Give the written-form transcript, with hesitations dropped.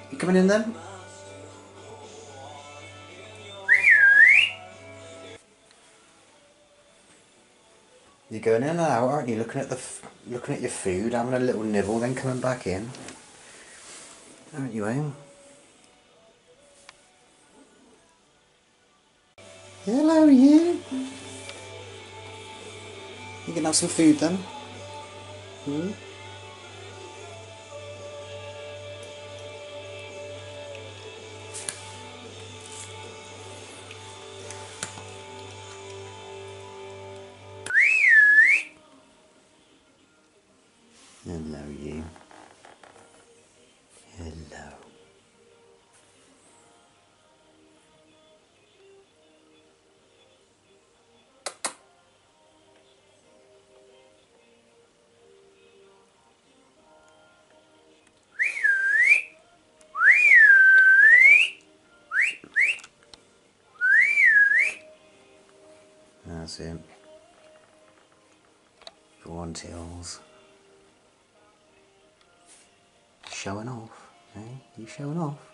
You coming in then? You're going in and out, aren't you? Looking at your food, having a little nibble, then coming back in. Aren't you, Aim? Hello, you. You can have some food then. Hmm? Hello, you. Hello. That's it. Go on, Tills. Showing off, eh? You showing off?